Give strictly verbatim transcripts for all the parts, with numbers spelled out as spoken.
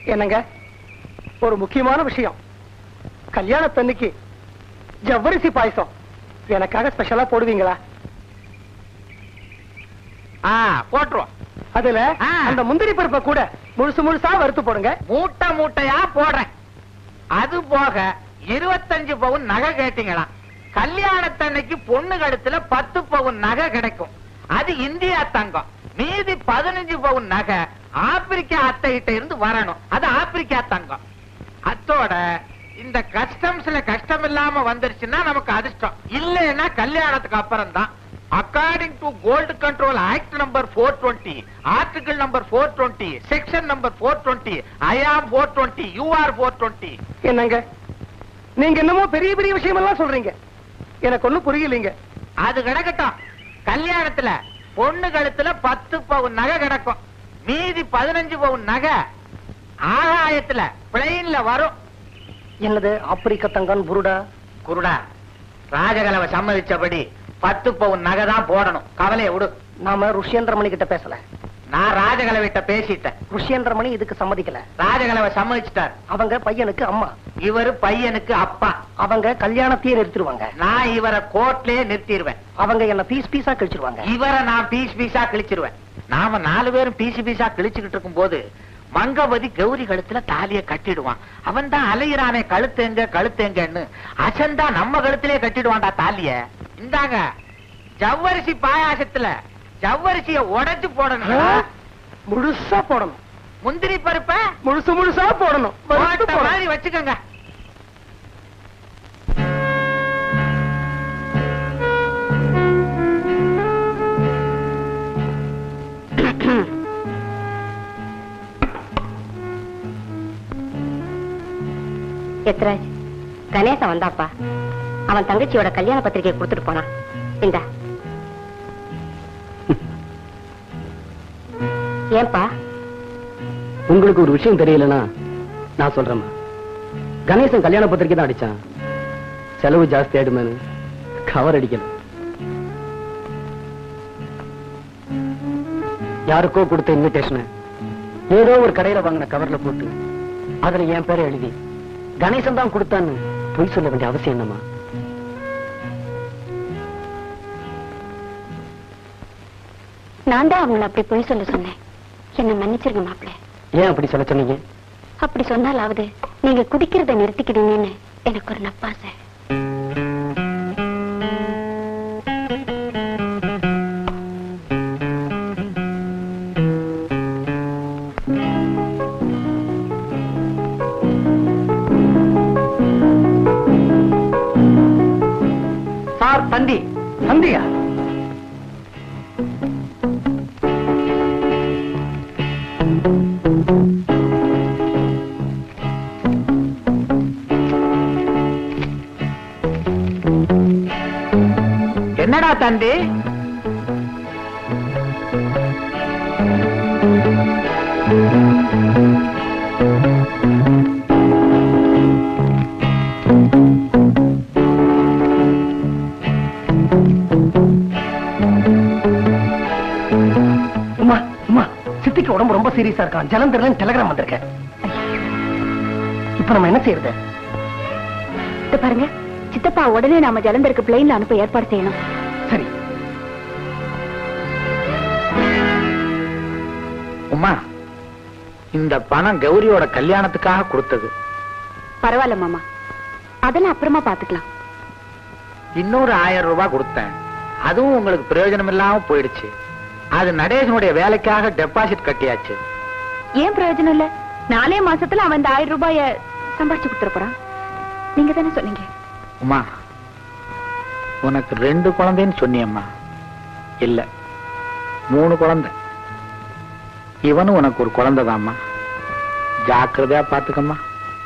என்னங்க ஒரு முக்கியமான விஷயம், கல்யாணத்தன்னைக்கு ஜவ்வரிசி பாயசம் எனக்காக ஸ்பெஷலா போடுவீங்களா? போட்டுருவோம். அதுல அந்த முந்திரி பருப்பை கூட முழுசு முழுசா வறுத்து போடுங்க. மூட்டை மூட்டையா போடுறேன். அது போக இருபத்தஞ்சு பவுன் நகை கேட்டீங்களா? கல்யாணத்தன்னைக்கு பொண்ணு கழுத்துல பத்து பவுன் நகை கிடைக்கும். அது இந்தியா தங்கம். மீதி பதினஞ்சு பவுன் நகை ஆப்பிரிக்கா அத்தைகிட்ட இருந்து வரணும். அது ஆப்பிரிக்கா தங்கம். அத்தோட இந்த கஸ்டம்ஸ்ல கஷ்டம் இல்லாம வந்துருச்சுன்னா நமக்கு அதிர்ஷ்டம். இல்லைன்னா கல்யாணத்துக்கு அப்புறம் தான். According to gold control act number four twenty, article number four twenty, section number four twenty, I am four twenty, you are four twenty. என்னங்க நீங்க என்னமோ பெரிய பெரிய விஷயம் எல்லாம் சொல்றீங்க, எனக்கு ஒண்ணும் புரியலீங்க. அது கிடக்கட்டும். கல்யாணத்துல பொண்ணு கழுத்துல பத்து பவுன் நகை கிடக்கும். மீதி பதினஞ்சு பவுன் நகை ஆகாயத்துல பிளெயின்ல வரும். என்னது ஆப்பிரிக்க தங்கம் புருடா? குருடா, ராஜகலவை சம்மதிச்சபடி பத்து பவுன் நகை தான் போடணும். கவலையை விடு. நாம ருஷ்யேந்திரமணி கிட்ட பேசல. நான் ராஜகலவிட்ட பேசிட்டேன். ருஷ்யேந்திரமணி இதுக்கு சம்மதிக்கல. ராஜகலவை சம்மதிச்சிட்டார். அவங்க பையனுக்கு அம்மா, இவரு பையனுக்கு அப்பா. அவங்க கல்யாணத்தையே நிறுத்திடுவாங்க. நான் இவரை கோர்ட்லயே நிறுத்திடுவேன். அவங்க என்ன பீஸ் பீஸா கிழிச்சிருவாங்க. இவரை நான் பீஸ் பீஸா கிழிச்சிருவேன். நாம நாலு பேரும் பீஸ் பீஸா கிழிச்சுக்கிட்டு இருக்கும் போது மங்கபதி கௌரி கழுத்துல தாலிய கட்டிடுவான். அவன் தான் அலையிறானே கழுத்தேங்க கழுத்தேங்கன்னு. அசந்தா நம்ம கழுத்திலே கட்டிடுவான்டா தாலிய. இந்தாங்க ஜவ்வரிசி பாயாசத்துல ஜவ்வரிசிய உடைச்சு போடணும். முழுசா போடணும். முந்திரி பருப்ப முழுசு முழுசா போடணும். மாதிரி வச்சுக்கோங்க. எத்ராஜ், கணேசன் வந்தாப்பா. அவன் தங்கச்சியோட கல்யாண பத்திரிகை கொடுத்துட்டு போனான். இந்தா. ஏன்பா? உங்களுக்கு ஒரு விஷயம் தெரியலனா நான் சொல்றேம்மா. கணேசன் கல்யாண பத்திரிகை தான் அடிச்சான். செலவு ஜாஸ்தி ஆயிடுமேனு கவர் அடிக்கல. யாருக்கோ கொடுத்த இன்விடேஷன் ஏதோ ஒரு கடையில வாங்கின கவர்ல போட்டு அதுல என் பேரை எழுதி கணேசன் தான் கொடுத்தான்னு பொய் சொல்ல வேண்டிய அவசியம் என்னமா? நான் தான் அவங்களை அப்படி பொய் சொல்ல சொன்னேன். என்ன மன்னிச்சிருங்க மாப்பிள்ள. ஏன் அப்படி சொல்ல சொன்னீங்க? அப்படி சொன்னாலாவது நீங்க குடிக்கிறத நிறுத்திக்கிடுங்கன்னு எனக்கு ஒரு நப்பாசை. சார் தந்தி. தந்தியா? என்னடா தந்தி? உமா உமா சித்திக்கு உடம்பு ரொம்ப சீரியஸா இருக்கான். ஜலந்தர்ல டெலிகிராம் வந்திருக்கேன். இப்ப நம்ம என்ன செய்யறது? பாருங்க சித்தப்பா, உடனே நாம ஜலந்தருக்கு பிளெயின்ல அனுப்ப ஏற்பாடு செய்யணும். சரி. உமா, இந்த பணம் கௌரியோட கல்யாணத்துக்காக கொடுத்தது. பரவாயில்ல மாமா, அதெல்லாம் அப்புறமா பாத்துக்கலாம். இன்னொரு ஆயிரம் ரூபாய் கொடுத்தேன். அதுவும் உங்களுக்கு பிரயோஜனம் இல்லாம போயிடுச்சு. அது நடேசனுடைய வேலைக்காக டெபாசிட் கட்டியாச்சு. ஏன் பிரயோஜனம் இல்ல? நாலே மாசத்துல அவன் இந்த ஆயிரம் ரூபாய சம்பாதிச்சு கொடுத்துட போறான். நீங்க தானே சொன்னீங்க. உமா, உனக்கு ரெண்டு குழந்தைன்னு சொன்னியம்மா. இல்ல, மூணு குழந்தை. இவனும் உனக்கு ஒரு குழந்தைதாம்மா. ஜாக்கிரதையா பாத்துக்கம்மா.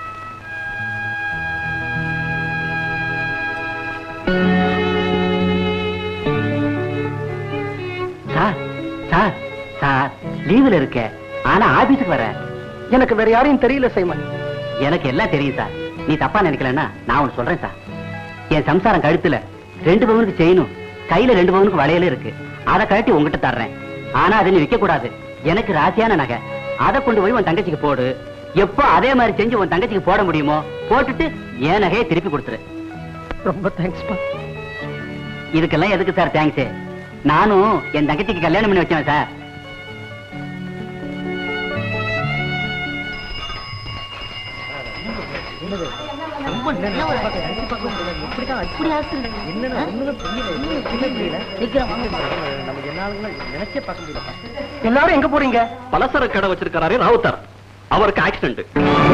சார் சார் சார் லீவுல இருக்க, ஆனா ஆபீஸுக்கு வர. எனக்கு வேற யாரையும் தெரியல சைமன். எனக்கு எல்லாம் தெரியும் சார். நீ தப்பா நினைக்கலன்னா நான் ஒண்ணு சொல்றேன் சார். என் சம்சாரம் கழுத்துல ரெண்டு பவுனுக்கு செயினும் கையில ரெண்டு பவுனுக்கு வளையலும் இருக்கு. அதை கழட்டி உங்ககிட்ட தர்றேன். ஆனா அதை நீ விற்க கூடாது. எனக்கு ராசியான நகை. அதை கொண்டு போய் உன் தங்கச்சிக்கு போடு. எப்போ அதே மாதிரி செஞ்சு உன் தங்கச்சிக்கு போட முடியுமோ போட்டுட்டு என் நகையை திருப்பி கொடுத்துரு. ரொம்ப தேங்க்ஸ்ப்பா. இதுக்கெல்லாம் எதுக்கு சார் தேங்க்ஸ்? நானும் என் தங்கச்சிக்கு கல்யாணம் பண்ணி வச்சேன் சார். எல்லாரும் எங்க போறீங்க? பலசர கடை வச்சிருக்காரு ராவுத்தர், அவருக்கு ஆக்சிடென்ட்.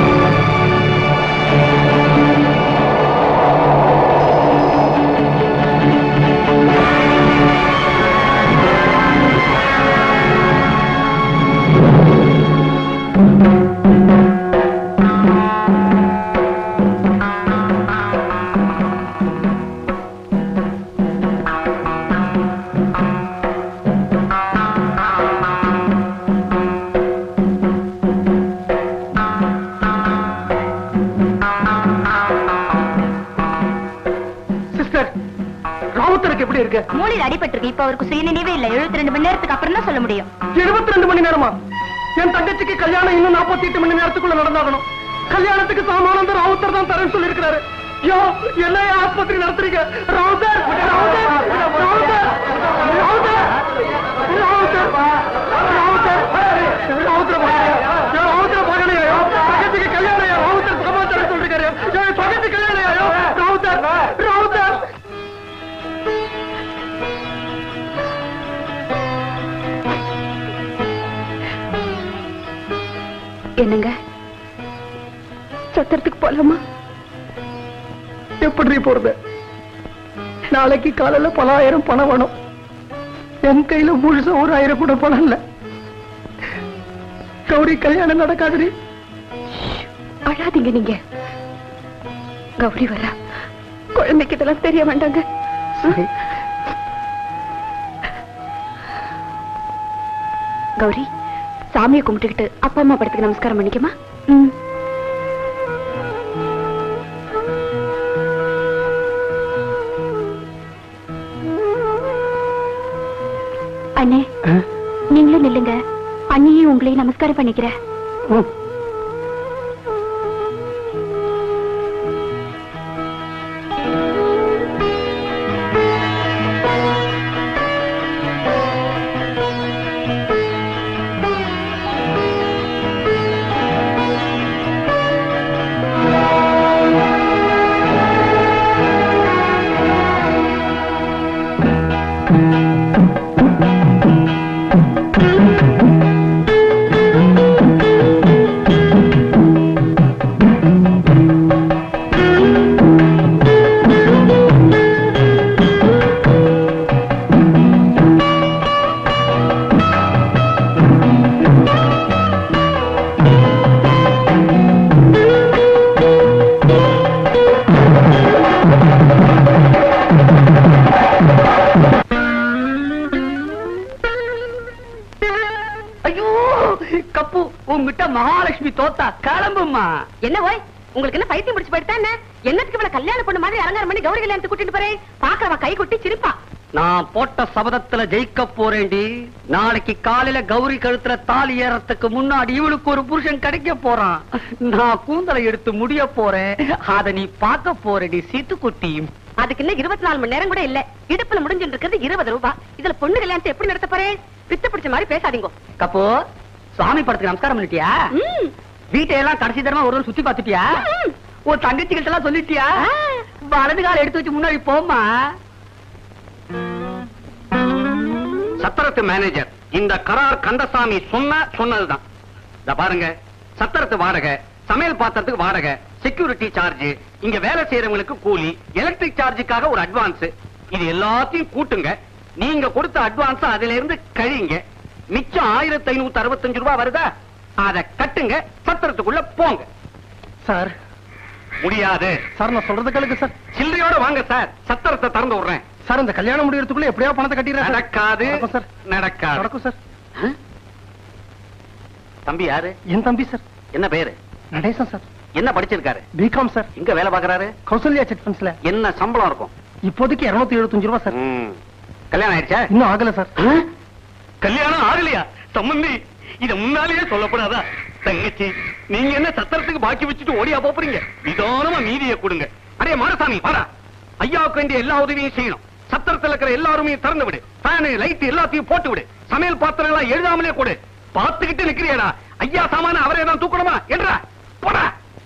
மூளையில் அடிபட்டிருக்கு. இப்ப அவருக்கு சுயநினைவே இல்ல. எழுபத்தி ரெண்டு மணி நேரத்துக்கு அப்புறம் தான் சொல்ல முடியும். எழுபத்தி ரெண்டு மணி நேரமா? என் தங்கச்சிக்கு கல்யாணம் இன்னும் நாற்பத்தி எட்டு மணி நேரத்துக்குள்ள நடந்தாகணும். கல்யாணத்துக்கு சாமானந்தர் ராவுத்தர் தான் தரேன்னு சொல்லி இருக்கிறாரு. யோ, என்ன ஆஸ்பத்திரி நடத்துறீங்க? ராவுத்தர், ராவுத்தர், ராவுத்தர், ராவுத்தர், ராவுத்தர், ராவுத்தர், ராவுத்தர் பாக்கலையா? தங்கச்சிக்கு கல்யாணம் ராவுத்தர் சமாச்சாரம் சொல்லிருக்காரு. தங்கச்சி கல்யாணம் ராவுத்தர், ராவுத்தர். என்னங்க, சத்திரத்துக்கு போலாமா? எப்படி போறது? நாளைக்கு காலையில பல ஆயிரம் பணம் வேணும். என் கையில முழுசா ஒரு ஆயிரம் கூட பணம் இல்ல. கௌரி கல்யாணம் நடக்காது. அழாதீங்க நீங்க. கௌரி வரா. குழந்தைக்கு இதெல்லாம் தெரிய வேண்டாங்க. கௌரி, சாமியை கும்பிட்டுக்கிட்டு அப்பா அம்மா படத்துக்கு நமஸ்காரம் பண்ணிக்கமா? அண்ணே, நீங்களும் நில்லுங்க. அண்ணியும் உங்களையும் நமஸ்காரம் பண்ணிக்கிறேன். மகாலட்சுமி தோத்தா கிளம்புமா. என்ன போய் உங்களுக்கு என்ன பைத்தியம் முடிச்சு போயிட்டா? என்ன என்னத்துக்கு இவள கல்யாணம் பண்ண மாதிரி அலங்காரம் பண்ணி கௌரி கல்யாணத்துக்கு கூட்டிட்டு போறேன்? பாக்குறவ கை கொட்டி சிரிப்பா. நான் போட்ட சபதத்துல ஜெயிக்க போறேன்டி. நாளைக்கு காலையில கௌரி கழுத்துல தாலி ஏறத்துக்கு முன்னாடி இவளுக்கு ஒரு புருஷன் கிடைக்க போறான். நான் கூந்தலை எடுத்து முடிய போறேன். அத நீ பார்க்க போறடி சீத்துக்குட்டி. அதுக்கு இன்னும் இருபத்தி நாலு மணி நேரம் கூட இல்ல. இடுப்புல முடிஞ்சிட்டு இருக்கிறது இருபது ரூபாய். இதுல பொண்ணு கல்யாணத்தை எப்படி நடத்த போறேன்? பித்த பிடிச்ச மாதிரி பேசாதீங்க. கப்போ, சுவாமி படத்துக்கு நமஸ்காரம் பண்ணிட்டியா? வீட்டையெல்லாம் கடைசி தரமா ஒரு சுத்தி பாத்துட்டியா? உன் தங்கச்சிகிட்ட எல்லாம் சொல்லிட்டியா? வலது கால எடுத்து வச்சு முன்னாடி போமா. சத்திரத்து மேனேஜர் இந்த கரார் கந்தசாமி சொன்ன சொன்னதுதான். இத பாருங்க, சத்திரத்து வாடகை, சமையல் பாத்திரத்துக்கு வாடகை, செக்யூரிட்டி சார்ஜ், இங்க வேலை செய்யறவங்களுக்கு கூலி, எலக்ட்ரிக் சார்ஜுக்காக ஒரு அட்வான்ஸ், இது எல்லாத்தையும் கூட்டுங்க. நீங்க கொடுத்த அட்வான்ஸ் அதுல இருந்து கழிங்க. மிச்சம் ஆயிரத்தி ஐநூத்தி அறுபத்தஞ்சு ரூபாய் வருதா? அதை கட்டுங்க, சத்திரத்துக்குள்ள போங்க. சார் முடியாது சார், நான் சொல்றது கேளுங்க சார். சில்லறையோட வாங்க சார், சத்திரத்தை திறந்து விடுறேன் சார். இந்த கல்யாணம் முடியறதுக்குள்ள எப்படியா பணத்தை கட்டிடுறேன். நடக்காது சார், நடக்காது. நடக்கும் சார். தம்பி யாரு? என் தம்பி சார். என்ன பேரு? நடேசன் சார். என்ன படிச்சிருக்காரு? B Com sir. இங்க வேலை பாக்குறாரு? கௌசல்யா சிட் ஃபண்ட்ஸ்ல. என்ன சம்பளம் இருக்கும்? இப்போதைக்கு இருநூத்தி எழுபத்தஞ்சு ரூபாய் சார். கல்யாணம் ஆயிடுச்சா? இன்னும் ஆகல சார். கல்யாணம் ஆகலையா? சம்பந்தி, இத முன்னாலேயே சொல்லப்படாதா? தங்கச்சி, நீங்க என்ன சத்திரத்துக்கு பாக்கி வச்சுட்டு ஓடியா போறீங்க? நிதானமா மீதியை கொடுங்க. அடே மாரசாமி, வாடா. ஐயாவுக்கு வேண்டிய எல்லா உதவியும் செய்யணும். சத்திரத்தில் இருக்கிற எல்லாருமே திறந்து விடு. ஃபேனு, லைட் எல்லாத்தையும் போட்டு விடு. சமையல் பாத்திரங்களா எழுதாமலே கொடு. பார்த்துக்கிட்டு நிக்கிறியடா. ஐயா சாமான அவரே தான் தூக்கணுமா? என்றா போடா.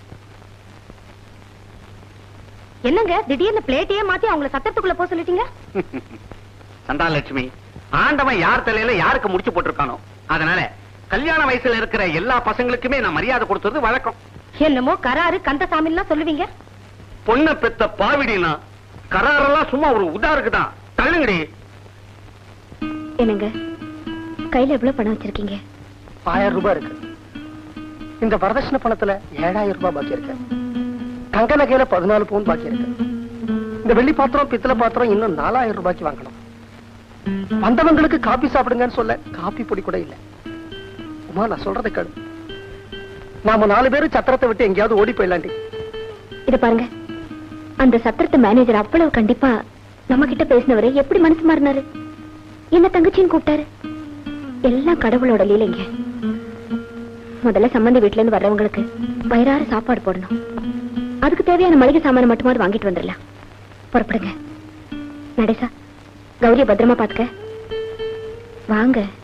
என்னங்க திடீர்னு பிளேட்டையே மாத்தி அவங்கள சத்திரத்துக்குள்ள போக சொல்லிட்டீங்க? சந்தாலட்சுமி, ஆண்டவன் யார் தலையில யாருக்கு முடிச்சு போட்டிருக்கானோ, அதனால கல்யாண வயசுல இருக்கிற எல்லா பசங்களுக்குமே நான் மரியாதை கொடுத்தது வழக்கம். என்னமோ கராரு கந்தசாமிலாம் சொல்லுவீங்க. பொண்ண பெத்த பாவிடினா கராரெல்லாம் சும்மா ஒரு உதாருக்கு தான். தள்ளுங்கடி. என்னங்க கையில எவ்வளவு பணம் வச்சிருக்கீங்க? ஆயிரம் ரூபாய் இருக்கு. இந்த வரதட்சணை பணத்துல ஏழாயிரம் ரூபாய் பாக்கி இருக்கு. தங்க நகையில பதினாலு பவுன் பாக்கி இருக்கு. இந்த வெள்ளி பாத்திரம் பித்தளை பாத்திரம் இன்னும் நாலாயிரம் ரூபாய்க்கு வாங்கணும். வந்தவங்களுக்கு காபி சாப்பிடுங்கன்னு சொல்ல காபி பொடி கூட இல்ல. உமா, நான் சொல்றதை கேளு. நாம நாலு பேரும் சத்திரத்தை விட்டு எங்கேயாவது ஓடி போயிடலாண்டி. இத பாருங்க, அந்த சத்திரத்து மேனேஜர் அவ்வளவு கண்டிப்பா நம்ம கிட்ட பேசினவரை எப்படி மனசு மாறினாரு? என்ன தங்கச்சின்னு கூப்பிட்டாரு. எல்லாம் கடவுளோட லீலைங்க. முதல்ல சம்பந்தி வீட்டுல இருந்து வர்றவங்களுக்கு வயிறார சாப்பாடு போடணும். அதுக்கு தேவையான மளிகை சாமான மட்டுமாவது வாங்கிட்டு வந்துடலாம். புறப்படுங்க. நடேசா, கௌரிய பத்திரமா பாத்துக்க. வாங்க.